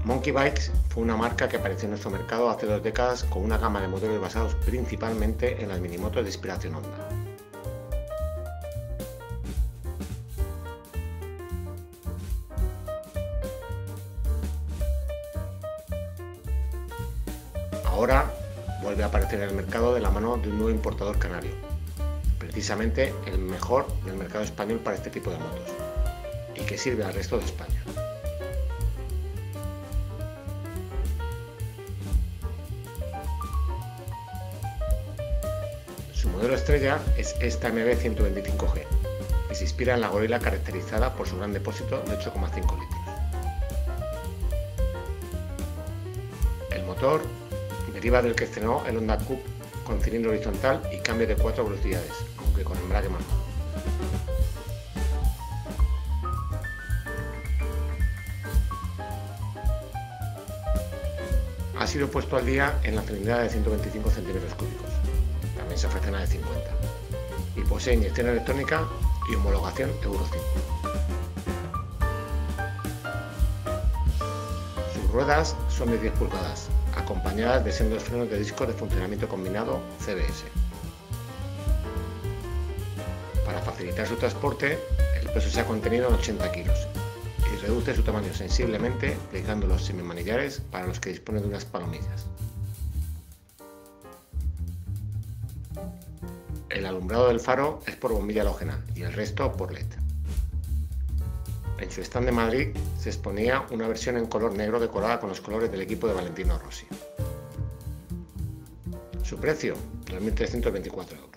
Monkey Bikes fue una marca que apareció en nuestro mercado hace 2 décadas con una gama de modelos basados principalmente en las minimotos de inspiración Honda. Ahora vuelve a aparecer en el mercado de la mano de un nuevo importador canario, precisamente el mejor del mercado español para este tipo de motos, y que sirve al resto de España. Su modelo estrella es esta MB125G, que se inspira en la Gorilla caracterizada por su gran depósito de 8,5 litros. El motor deriva del que estrenó el Honda Coupe con cilindro horizontal y cambio de 4 velocidades, aunque con embrague manual. Ha sido puesto al día en la cilindrada de 125 centímetros cúbicos, también se ofrece la de 50, y posee inyección electrónica y homologación Euro 5. Sus ruedas son de 10 pulgadas, acompañadas de sendos frenos de disco de funcionamiento combinado CBS. Para facilitar su transporte, el peso se ha contenido en 80 kilos y reduce su tamaño sensiblemente aplicando los semimanillares para los que dispone de unas palomillas. El alumbrado del faro es por bombilla halógena y el resto por LED. En su stand de Madrid se exponía una versión en color negro decorada con los colores del equipo de Valentino Rossi. Su precio, 2.324 €.